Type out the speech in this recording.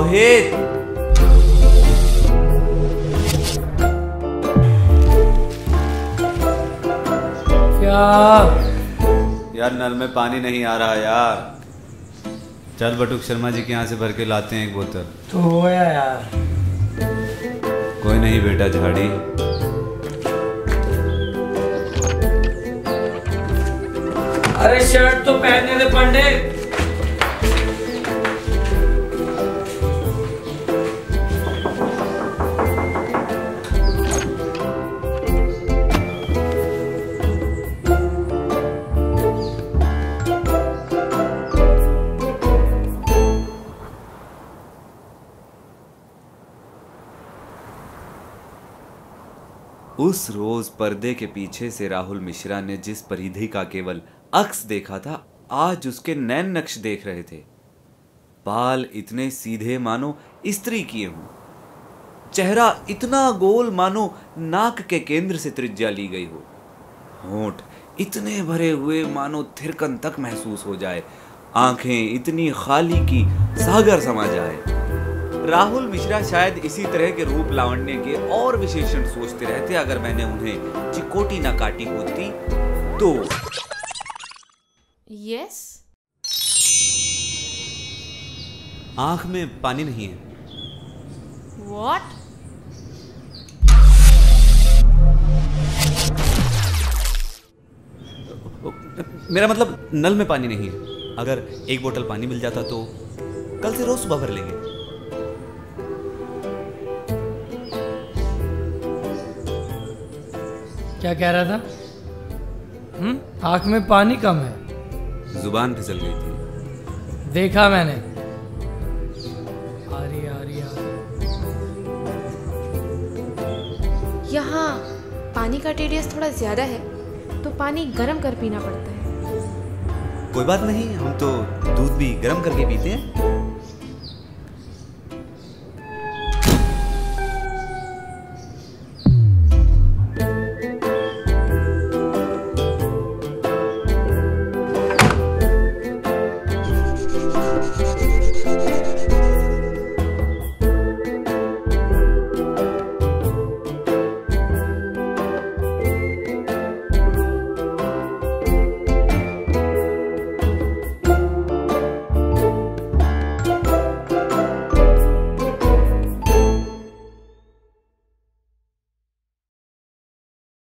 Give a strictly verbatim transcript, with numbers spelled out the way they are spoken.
रोहित, क्या यार नल में पानी नहीं आ रहा यार। चल बटुक शर्मा जी के यहाँ से भर के लाते हैं एक बोतल। तो हो गया यार। कोई नहीं बेटा झाड़ी। अरे शर्ट तो पहनने दे पंडित। उस रोज पर्दे के पीछे से राहुल मिश्रा ने जिस परिधि का केवल अक्स देखा था, आज उसके नैन नक्श देख रहे थे। बाल इतने सीधे मानो इस्त्री किए हों, चेहरा इतना गोल मानो नाक के केंद्र से त्रिज्या ली गई हो, होंठ इतने भरे हुए मानो थिरकन तक महसूस हो जाए, आंखें इतनी खाली की सागर समा जाए। राहुल मिश्रा शायद इसी तरह के रूप लावण्य के और विशेषण सोचते रहते अगर मैंने उन्हें चिकोटी न काटी होती तो। यस। आंख में पानी नहीं है। व्हाट? मेरा मतलब नल में पानी नहीं है। अगर एक बोतल पानी मिल जाता तो कल से रोज सुबह भर लेंगे। क्या कह रहा था? हम्म आंख में पानी कम है। जुबान फिसल गई थी। देखा मैंने। आ रही आ रही आ रही। यहाँ पानी का टीडीएस थोड़ा ज्यादा है तो पानी गर्म कर पीना पड़ता है। कोई बात नहीं, हम तो दूध भी गर्म करके पीते हैं।